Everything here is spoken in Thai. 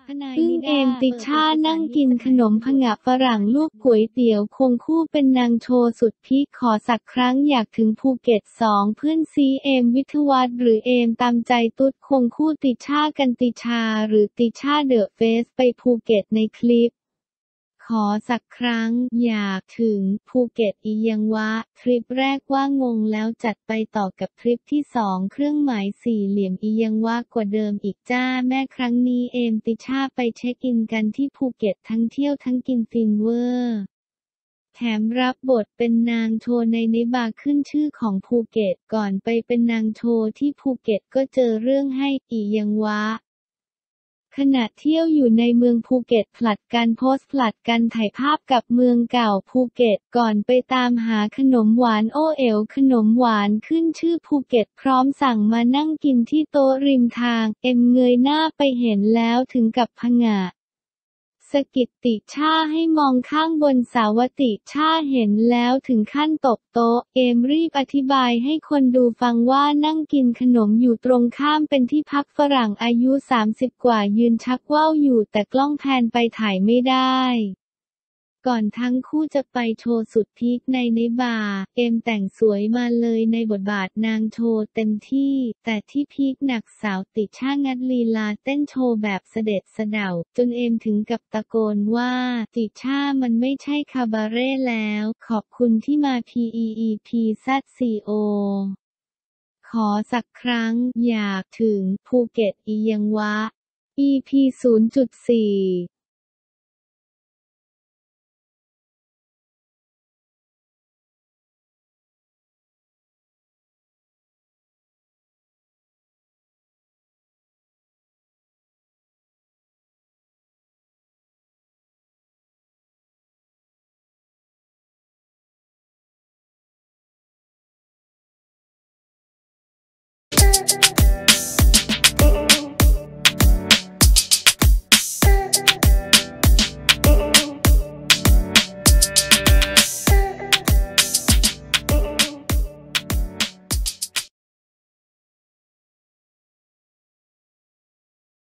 ทนายอึ้งนิเอด้ามติเปิดช่าเอกสานั่รงกินยื่นขนมสผงะฝรั่งลูกก๋วยเตี๋ยวคงคู่เป็นนางโชว์สุดพีคขอสักครั้งอยากถึงภูเก็ต 2 เพื่อนซี้เอม วิทวัฒน์หรือเอมตามใจตุ๊ดคงคู่ติช่า กันติชาหรือติช่าเดอะเฟซไปภูเก็ตในคลิปขอสักครั้งอยากถึงภูเก็ตอียังวะทริปแรกว่างงแล้วจัดไปต่อกับทริปที่2เครื่องหมายสี่เหลี่ยมอียังวะกว่าเดิมอีกจ้าแม่ครั้งนี้เอมติช่าไปเช็คอินกันที่ภูเก็ตทั้งเที่ยวทั้งกินฟินเวอร์แถมรับบทเป็นนางโชว์ในบาร์ขึ้นชื่อของภูเก็ตก่อนไปเป็นนางโชว์ที่ภูเก็ตก็เจอเรื่องให้อียังวะขณะเที่ยวอยู่ในเมืองภูเก็ตผลัดกันโพสต์ผลัดกันถ่ายภาพกับเมืองเก่าภูเก็ตก่อนไปตามหาขนมหวานโอเอ๋วขนมหวานขึ้นชื่อภูเก็ตพร้อมสั่งมานั่งกินที่โต๊ะริมทางเอ็มเงยหน้าไปเห็นแล้วถึงกับผงะสะกิดติช่าให้มองข้างบนสาวติช่าเห็นแล้วถึงขั้นตบโต๊ะเอมรีบอธิบายให้คนดูฟังว่านั่งกินขนมอยู่ตรงข้ามเป็นที่พักฝรั่งอายุ30กว่ายืนชักว่าวอยู่แต่กล้องแพนไปถ่ายไม่ได้ก่อนทั้งคู่จะไปโชว์สุดพีคในบาร์เอมแต่งสวยมาเลยในบทบาทนางโชว์เต็มที่แต่ที่พีคหนักสาวติช่างัดลีลาเต้นโชว์แบบเสด็จเสด่าจนเอมถึงกับตะโกนว่าติช่ามันไม่ใช่คาบาเร่แล้วขอบคุณที่มา PEEPZCO ขอสักครั้งอยากถึงภูเก็ตอียังวะ EP 0.4